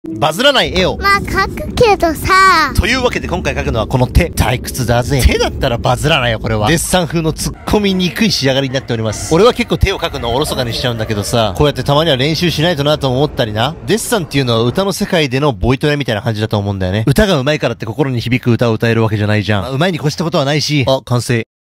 バズらない絵を。 まあ描くけどさ。 というわけで今回描くのはこの手。退屈だぜ。手だったらバズらないよ、これは。デッサン風の突っ込みにくい仕上がりになっております。俺は結構手を描くのをおろそかにしちゃうんだけどさ、こうやってたまには練習しないとなと思ったりな。デッサンっていうのは歌の世界でのボイトレみたいな感じだと思うんだよね。歌が上手いからって心に響く歌を歌えるわけじゃないじゃん。上手いに越したことはないし、あ、完成。